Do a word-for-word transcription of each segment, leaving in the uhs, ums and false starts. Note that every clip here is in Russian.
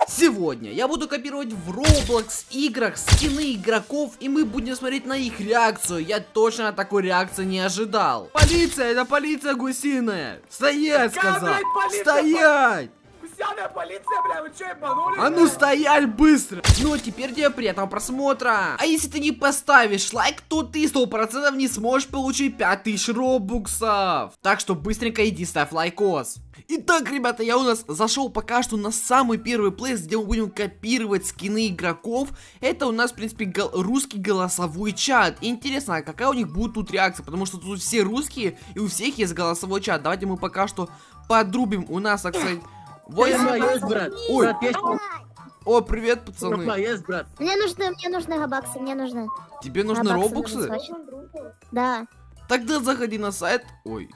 Сегодня я буду копировать в Roblox играх скины игроков, и мы будем смотреть на их реакцию. Я точно такой реакции не ожидал. Полиция, это полиция гусиная. Стоять, сказал. Стоять! Гусиная полиция, бля, вы что, обманули? А ну стоять быстро! Ну а теперь тебе приятного просмотра! А если ты не поставишь лайк, то ты сто процентов не сможешь получить пять тысяч робуксов! Так что быстренько иди ставь лайкос! Итак, ребята, я у нас зашел пока что на самый первый плейс, где мы будем копировать скины игроков. Это у нас, в принципе, гол русский голосовой чат. Интересно, а какая у них будет тут реакция? Потому что тут все русские, и у всех есть голосовой чат. Давайте мы пока что подрубим. У нас, так сказать... Вот есть, брат. Ой. Брат, есть. О, привет, пацаны. Есть, брат. Мне нужны, мне нужны робаксы, мне нужны. Тебе нужны Робаксы робоксы? нужны. Да. Тогда заходи на сайт. Ой.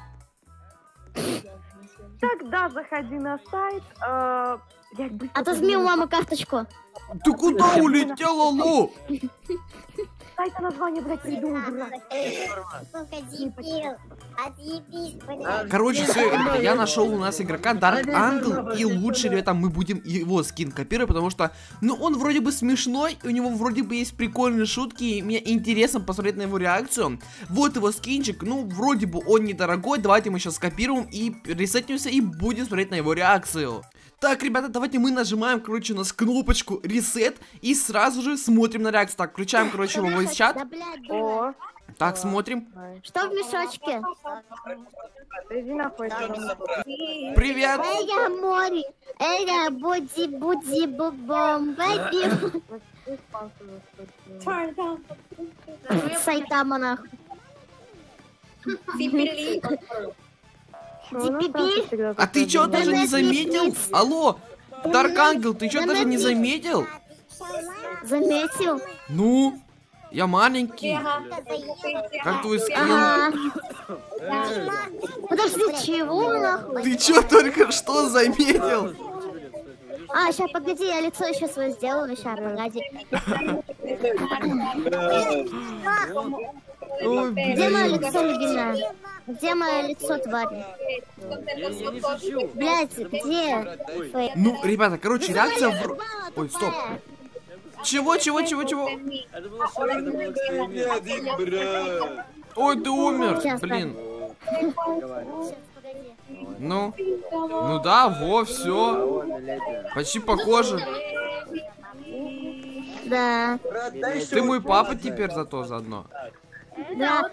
Тогда заходи на сайт. Э, блядь, быстро Отозми у мамы карточку. Ты куда улетела, Ло? сайта название, блядь, придумал, дурак. Сука, дебил. Отъебись, блядь. Короче, все, ребята, я нашел у нас игрока Dark Angle, и лучше, ребята, мы будем его скин копировать, потому что, ну, он вроде бы смешной, у него вроде бы есть прикольные шутки, и мне интересно посмотреть на его реакцию. Вот его скинчик, ну, вроде бы он недорогой, давайте мы сейчас скопируем и ресетнемся, и будем смотреть на его реакцию. Так, ребята, давайте мы нажимаем, короче, у нас кнопочку reset и сразу же смотрим на реакцию. Так, включаем, короче, его voice чат. Да, блядь, О, Так, смотрим. что в мешочке? иди нахуй. Привет. Эй, я море. Эй, я буди, буди, бубом, бэби. Сайтама, нахуй. А ты чё даже не заметил? Алло, Dark Angle, ты чё даже не заметил? Заметил? Ну, я маленький. Как твой скин? Ага. Подожди, чего, нахуй? Ты чё только что заметил? А, сейчас, погоди, я лицо еще свое сделаю, сейчас, погоди. Ой, Где мое блин. лицо, любимое? Где мое лицо, тварь? Блять, где? Ну, ребята, короче, реакция в... Ой, стоп. Чего, чего, чего, чего? Ой, ты умер. Сейчас, Блин. Ну, ну да, во, все. Почти похоже. Да. Ты мой папа теперь зато заодно. Да.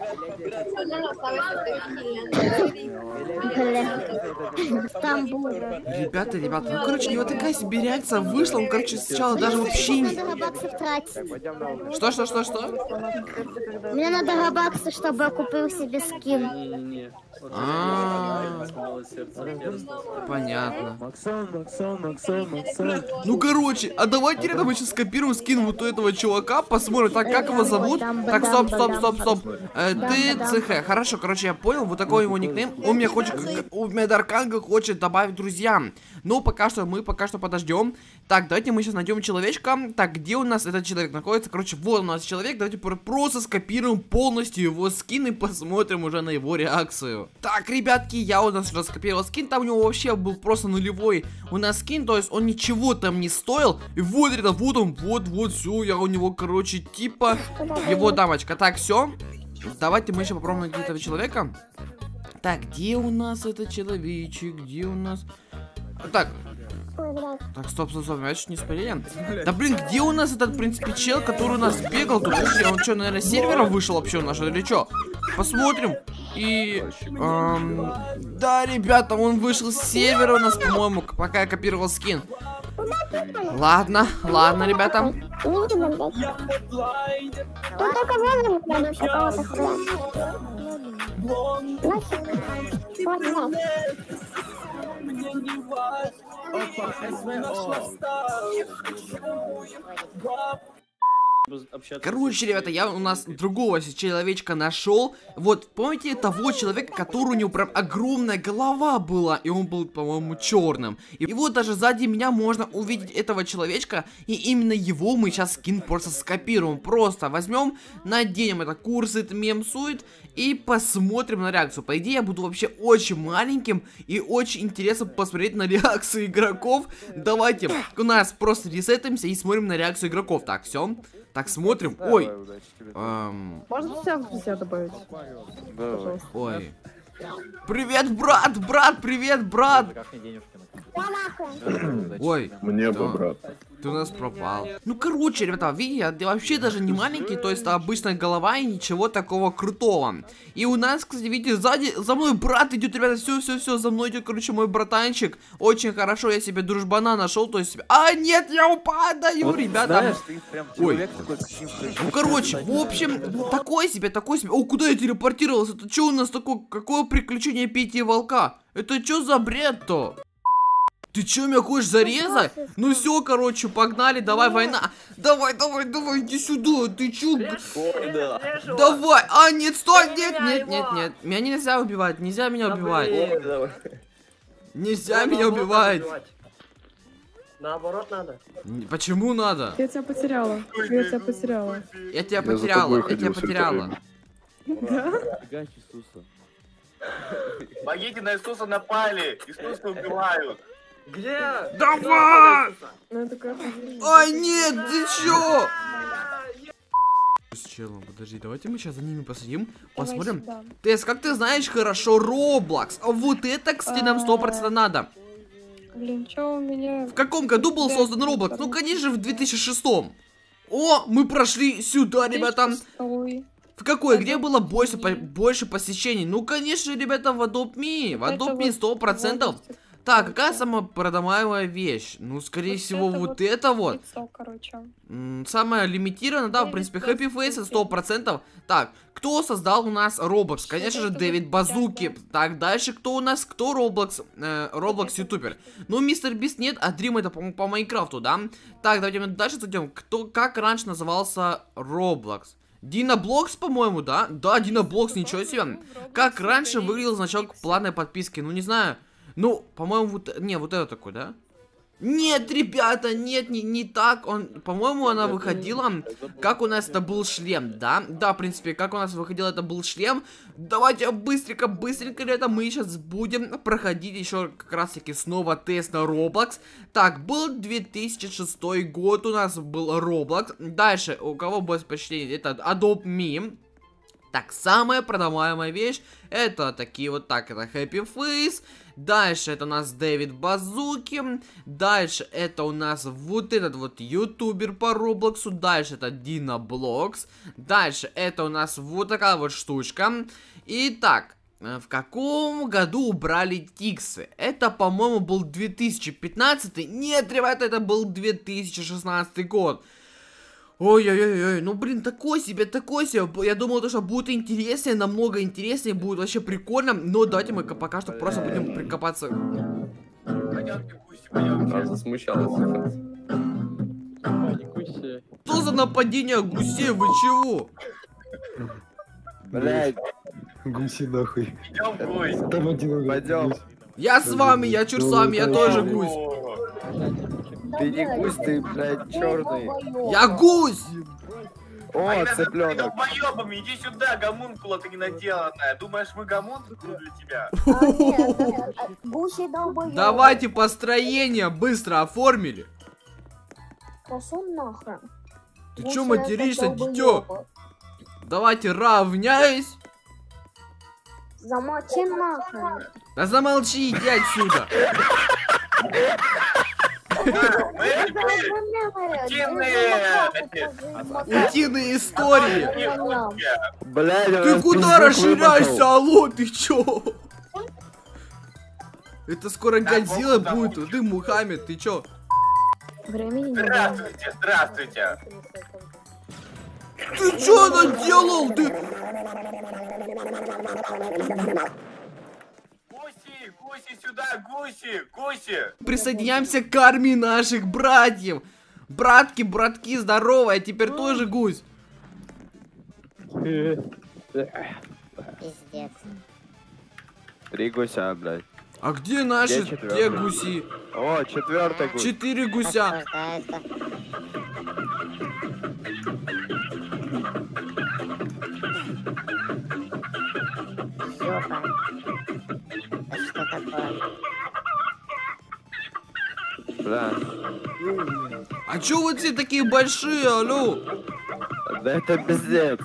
Там будет. Ребята, ребята, ну короче, у него такая себе реакция вышла, он, короче, сначала даже вообще не... Надо робаксов тратить. Что, что, что, что? Мне надо робаксы, чтобы я купил себе скин. А, понятно. Максон, Максон, Максон, Максон. Ну короче, а давайте ребята, мы сейчас скопируем скин вот у этого чувака, посмотрим, так как его зовут? Так, стоп, стоп, стоп, стоп. Э, ты ЦХ, хорошо, короче, я понял, вот такой его никнейм. Он мне хочет, у меня Dark Angle хочет добавить друзьям. Но пока что, мы пока что подождем. Так, давайте мы сейчас найдем человечка. Так, где у нас этот человек находится? Короче, вот у нас человек, давайте просто скопируем полностью его скин и посмотрим уже на его реакцию. Так, ребятки, я у нас уже скопировал скин, там у него вообще был просто нулевой у нас скин, то есть он ничего там не стоил. И вот, ребята, вот он, вот, вот, все, я у него, короче, типа его дамочка. Так, все. Давайте мы еще попробуем найти этого человека. Так, где у нас этот человечек? Где у нас... Так. Так, стоп, стоп, стоп, я чуть не спалил. Да блин, где у нас этот, в принципе, чел, который у нас бегал тут? Он что, наверное, с сервера вышел вообще у нас, или что? Посмотрим. И... Эм, да, ребята, он вышел с сервера у нас, по-моему, пока я копировал скин. Ладно, ладно, ребята. Тут только возраст надо еще кого-то Опа, СВО. Короче, ребята, я у нас другого человечка нашел. Вот, помните того человека, который у него прям огромная голова была, и он был, по-моему, черным. И вот даже сзади меня можно увидеть этого человечка, и именно его мы сейчас скин просто скопируем. Просто возьмем, наденем это курсит, мемсует, и посмотрим на реакцию. По идее, я буду вообще очень маленьким, и очень интересно посмотреть на реакцию игроков. Давайте у нас просто ресетаемся и смотрим на реакцию игроков. Так, все. Так, смотрим. Ой. Эм... Можно себя в друзья добавить? Пожалуйста. Ой. Привет, брат, брат, привет, брат. Ой. Мне да. бы, брат. Ты у нас пропал. Ну, короче, ребята, видите, я вообще даже не маленький, то есть это обычная голова и ничего такого крутого. И у нас, кстати, видите, сзади, за мной брат идет, ребята, все-все-все, за мной идет, короче, мой братанчик. Очень хорошо, я себе дружбана нашел, то есть... А, нет, я упадаю, вот, ребята. Знаешь, ты прям Ой. Такой, ну, короче, в общем, такой себе, такой себе. О, куда я телепортировался? Это что у нас такое, какое приключение Пети и Волка? Это что за бред-то? Ты чё, меня хочешь зарезать? Ну все, короче, погнали, давай, война. Давай, давай, давай, иди сюда, ты чё? Давай, а, нет, стой, нет, нет, нет, нет. Меня нельзя убивать, нельзя меня убивать. Нельзя меня убивать. Наоборот надо. Почему надо? Я тебя потеряла. Я тебя потеряла. Я тебя потеряла, я тебя потеряла. Да? Помогите, на Иисуса напали. Иисуса убивают. Где? Давай! Ну, такая... Ай, нет, ты чё? С челом, подожди, давайте мы сейчас за ними посадим, посмотрим. Тесс, как ты знаешь хорошо Roblox? А вот это, кстати, нам сто процентов надо. Блин, чё у меня... В каком году был создан Roblox? Ну, конечно, в две тысячи шестом. О, мы прошли сюда, ребята. В какой? Где было больше, по больше посещений? Ну, конечно, ребята, в Adopt Me. В Adopt Me сто процентов. Так, какая самая продаваемая вещь? Ну, скорее вот всего, это вот, вот это вот. Лицо, короче. Самая лимитированная, да, в принципе, Happy Face сто процентов. Так, кто создал у нас Roblox? Конечно же, Дэвид Базуки. Так, дальше кто у нас? Кто Roblox? Э, Roblox ютубер. Ну, Мистер Бист нет, а Дрим это по, по Майнкрафту, да? Так, давайте мы дальше зайдем. Кто, как раньше назывался Roblox? Диноблокс, по-моему, да? Да, Диноблокс, ничего себе. Как раньше выглядел значок платной подписки? Ну, не знаю. Ну, по-моему, вот... Не, вот это такой, да? Нет, ребята, нет, не, не так. Он, по-моему, она выходила, как у нас это был шлем, да? Да, в принципе, как у нас выходил это был шлем. Давайте быстренько, быстренько, ребята, мы сейчас будем проходить еще как раз-таки снова тест на Roblox. Так, был две тысячи шестой год у нас был Roblox. Дальше, у кого больше впечатлений? Это Adopt Me. Так, самая продаваемая вещь, это такие вот так, это Happy Face. Дальше это у нас Дэвид Базуки. Дальше это у нас вот этот вот ютубер по Роблоксу. Дальше это Диноблокс. Дальше это у нас вот такая вот штучка. Итак, в каком году убрали тиксы? Это, по-моему, был две тысячи пятнадцатый. Нет, ребята, это был две тысячи шестнадцатый год. Ой-ой-ой, ну блин, такой себе, такой себе. Я думал, то, что будет интереснее, намного интереснее, будет вообще прикольно. Но давайте мы пока что просто будем прикопаться. Она засмущалась. Что за нападение гусей, вы чего? Блядь. Гуси нахуй. Идем, гусь. Там один. Пойдем. Я с вами, я чур с вами, я тоже гусь. Ты не гусь, ты, блядь, черный. Я гусь! О, цыпленок. Долбоёбами, иди сюда, гомункула ты ненаделанная. Думаешь, мы гомункулы для тебя? Гуси долбоёбы. Давайте построение быстро оформили. Пошёл нахрен. Ты Гуси чё материшься, это дитё? долбоёбы. Давайте равняйсь. Замолчи нахрен. Да замолчи, иди отсюда. Утиные истории. Блядь, Ты куда расширяешься, алло, ты чё? Это скоро Годзилла будет, ты Мухаммед, ты чё? Времени не было. Здравствуйте, здравствуйте. Ты чё наделал, ты? Гуси, гуси сюда, гуси, гуси. Присоединяемся к армии наших братьев. Братки, братки, здорово, я теперь тоже гусь. Пиздец. Три гуся, блядь. А где наши Где те четвёртый? гуси? О, четвертый гусь. Четыре гуся. Осуждается. Ёпа. Это что такое? Да. А чё вы все такие большие, алло? Да это пиздец.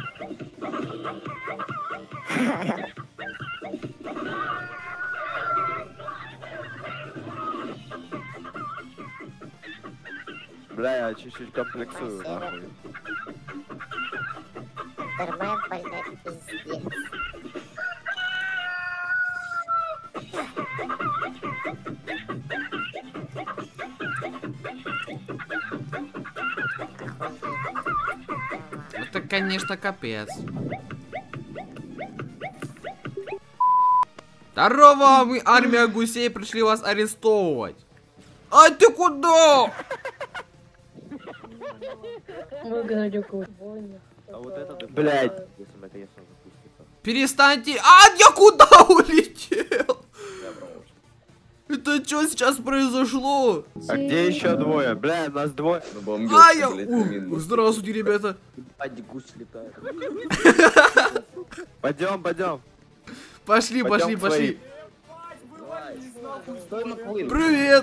Бля, я чуть-чуть комплексую, Спасибо. нахуй. Термен, блядь, пиздец. Это, конечно, капец. Здорово, мы армия гусей пришли вас арестовывать. А ты куда? А вот это... Блядь. Перестаньте. А, я куда улетел? Это что сейчас произошло? А где еще двое? Бля, нас двое. А, я... О, здравствуйте, ребята. Пойдем, пойдем. Пошли, пошли, Пойдем к пошли. Привет.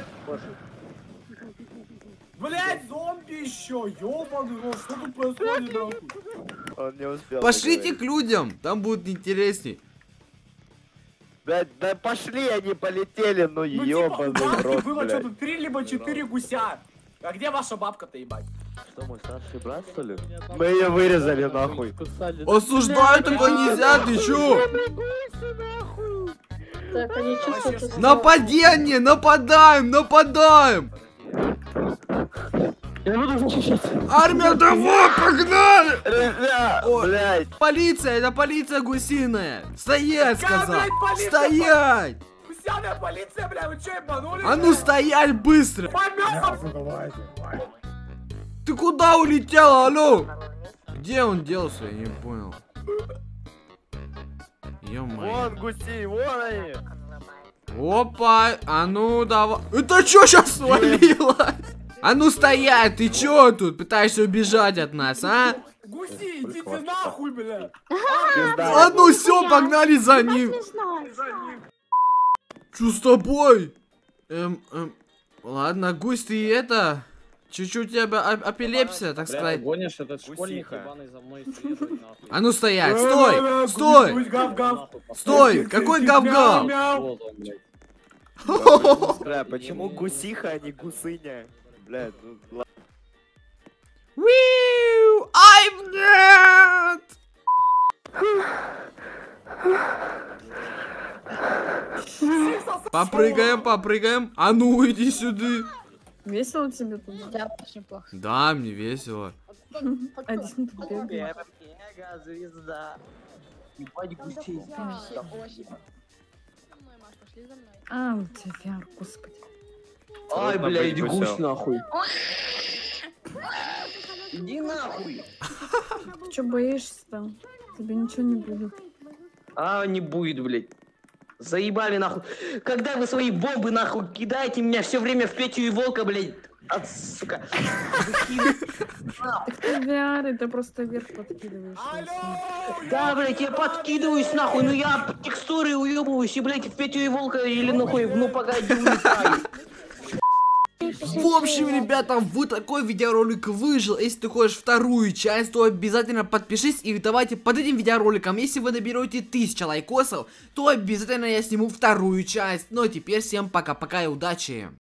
Блять, зомби еще, ёбаный рот, что тут происходит, нахуй? Он не успел. Пошлите договорить. к людям, там будет интересней. Блядь, да пошли, они полетели, ну Ну типа, ёбаный бабки рот, было блядь. что-то три либо четыре гуся. А где ваша бабка-то, ебать? Что, мой старший брат, что ли? Мы ее вырезали, нахуй. Осуждаю, такое нельзя, ты чё? Так, они чувствуют... Нападение, нападаем, нападаем. Я буду защищать. Армия, давай, погнали. Ребят, Ой. блядь. Полиция, это полиция гусиная. Стоять, Какая, сказал. блядь, полиция? Стоять. Гусяная полиция, бля, вы чё, ебанули? А ну стоять быстро. По мясу! Ты куда улетела, алло? Где он делся, я не понял. Ё-моё. Вон гуси, вон они. Опа, а ну давай. Это чё сейчас свалилось? А ну стоять, ты чё тут пытаешься убежать от нас, а? Гуси, идите нахуй, бля! А ну все, погнали за ним. Чё с тобой? Эм, эм, ладно, гусь, ты это... Чуть-чуть у тебя а- эпилепсия, так сказать. Гонишь, этот школьник ебаный за мной следует, нахуй. А ну стоять, Э, стой, гусь, стой, гусь, гав-гав. стой, какой гав-гав? Мяу-мяу. Вот он, блядь. Бля, почему гусиха, а не гусыня? Бля, ну ладно. Виу, ай, нет! Попрыгаем, попрыгаем. А ну, иди сюда. Весело тебе тут? Да, очень плохо. Да, мне весело. Один тут бегает. Звезда. Ебать гусей. А, у тебя, господи. Ай, Трудно блядь, быть гусь гусем. нахуй. Иди нахуй. Ты чё боишься-то? Тебе ничего не будет. А, не будет, блядь. Заебали нахуй. Когда вы свои бомбы нахуй кидаете меня все время в Петю и Волка, блядь. От, сука. Так ты ви ар, ты просто вверх подкидываешь. Да, блядь, я подкидываюсь нахуй, но я текстуры уебываюсь и, блядь, в Петю и Волка или нахуй, ну погоди, улетаю. В общем, ребята, вот такой видеоролик выжил. Если ты хочешь вторую часть, то обязательно подпишись и давайте под этим видеороликом, если вы наберете тысячу лайкосов, то обязательно я сниму вторую часть. Ну а теперь всем пока-пока и удачи.